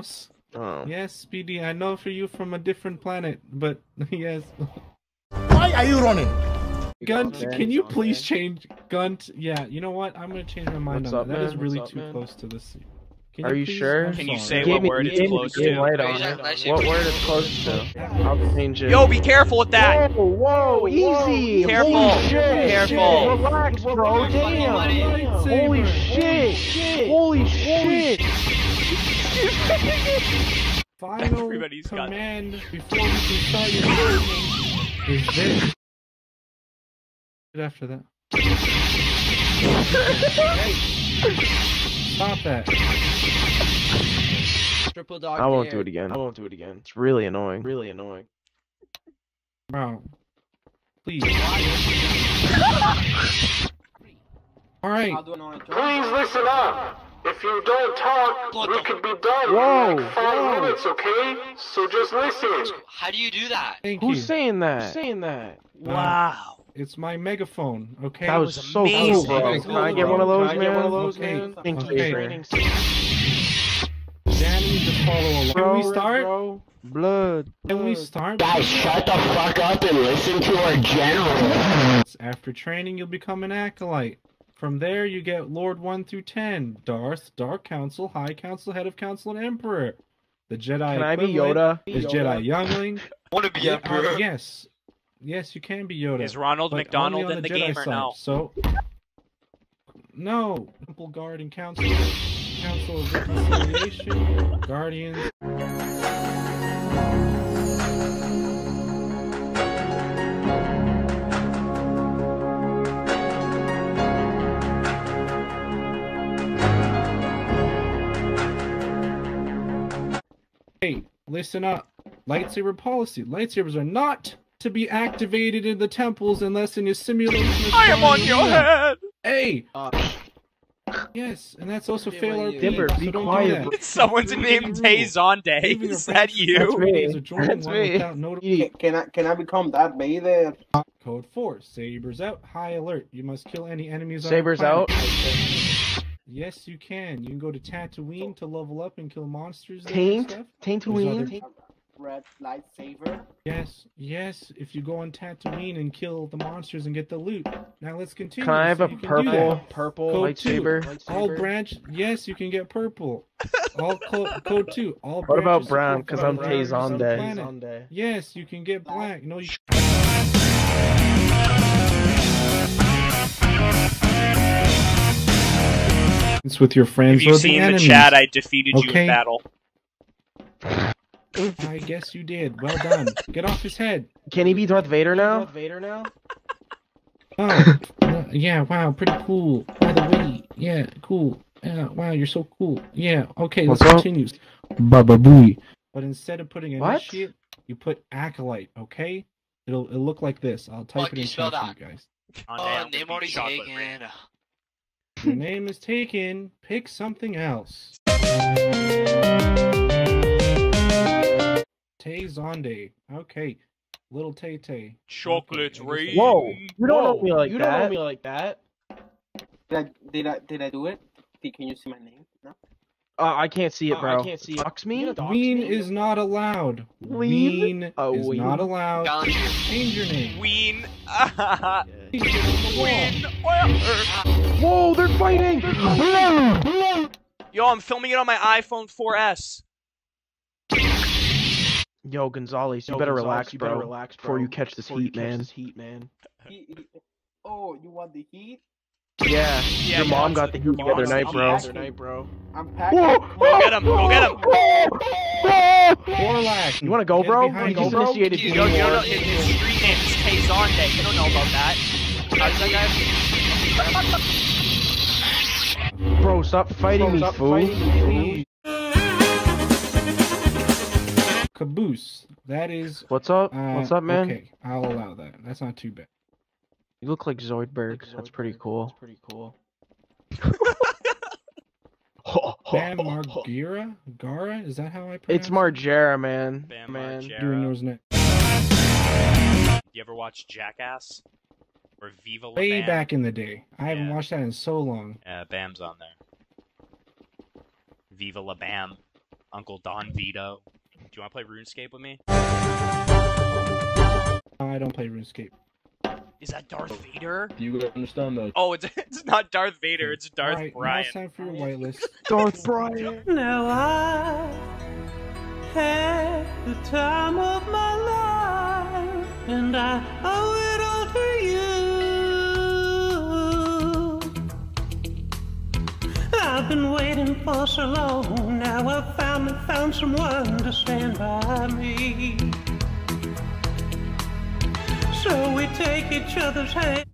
house. Oh. Yes, Speedy, I know for you from a different planet, but yes. Why are you running? Gunt, can you please change Gunt? Yeah, you know what? I'm gonna change my mind on that. That is really too close to the sea. Are you sure? Can you say what word it's close to? What word it's close to? I'll change it. Yo, be careful with that! Whoa, easy! Careful! Holy shit! Careful! Relax, bro! Damn! Holy shit! Holy shit! Final Everybody's got command before you can start your training is this. After that. Stop that. Triple dog. I won't do it again. I won't do it again. It's really annoying. Really annoying. Bro. Please. Alright. Please listen up. If you don't talk, we could be done in like 5 minutes, okay? So just listen. How do you do that? Who's saying that? Wow. It's my megaphone, okay? That was so cool, bro. Can I get one of those, man? Thank you, Danny needs to follow along. Can we start? Blood. Can we start? Guys, shut the fuck up and listen to our general. After training, you'll become an acolyte. From there, you get Lord 1 through 10. Darth, Dark Council, High Council, Head of Council, and Emperor. The Jedi Can I be equivalent Yoda? is Jedi Youngling. Want to be Emperor? Yes. Yes, you can be Yoda. Is Ronald but McDonald only on in the Jedi game or side. no? So, no. Temple Guard and Council. Council of Reconciliation. Guardians. Hey, listen up. Lightsaber policy. Lightsabers are not to be activated in the temples unless in a simulation. I am on your head! Hey! Yes, and that's also fail RP. Dimmer, be so don't quiet. do that. Someone's named Tayzonde. Leaving Is your that friends you? with me. is a joint That's one me. without notable- Can I become that Vader? Code 4. Sabers out. High alert. You must kill any enemies Sabers on out. the planet. Yes, you can. You can go to Tatooine to level up and kill monsters there and stuff. Tatooine? Red lightsaber. Yes, yes, if you go on Tatooine and kill the monsters and get the loot. Now let's continue. Can I have so a you can do that. purple Code 2. lightsaber? All branch, yes, you can get purple. All code 2. All What about branches brown? support Because I'm brown on the planet. Tayzonde. Yes, you can get black. No, you. It's with your friends Have you or seen the the enemies. chat? I defeated you Okay. in battle. I guess you did. Well done. Get off his head. Can he be Darth Vader now? Oh, yeah, wow, pretty cool. By the way, yeah, cool. Yeah, wow, you're so cool. Yeah, okay, let's What's up? continue. Baba booey. But instead of putting What? initiate, you put acolyte, okay? It'll look like this. I'll type Fuck, it you in spelled chat for out. you guys. Oh, Name already taken. Your name is taken. Pick something else. Tayzonde. Okay. Little Tay Tay. Chocolate Okay, rain. Whoa! You don't know me like You that. don't know me like that. Did I do it? Can you see my name? No. I can't see it, bro. I can't see it. Dox me? Ween is not allowed. Ween? Ween Oh, is Ween. not allowed. Challenge you. Change your name. Ween. Please get on the wall. Ween. Whoa, they're fighting! Yo, I'm filming it on my iPhone 4S. Yo, Gonzalez, you better relax, bro. Before you catch this heat, man. Oh, you want the heat? Yeah, Yeah, your mom yeah, got the heat the other night, bro. I'm packing. Go get him. Go get him. Warlack. You wanna go, Get bro? behind You just you. initiated You me. don't know his street name is Tayzonde. You don't know about that. How does that guy? Bro, stop fighting me, fool. Caboose. That is. What's up? What's up, man? Okay, I'll allow that. That's not too bad. You look like Zoidberg. That's pretty cool. Bam Margira? Gara? Is that how I pronounce It's Margera, man. Bam Man. Margera. Doing yours next. You ever watch Jackass? Or Viva La Way Bam? back in the day. I haven't Yeah. watched that in so long. Bam's on there. Viva La Bam Uncle Don Vito. Do you want to play RuneScape with me? I don't play RuneScape. Is that Darth Vader? Do you understand that? Oh, it's not Darth Vader, it's Darth Alright, now Brian. it's time for your whitelist. Darth Brian. Now I had the time of my life, and I owe it all to you. I've been waiting for so long, now I've finally found someone to stand by me. So we take each other's hand.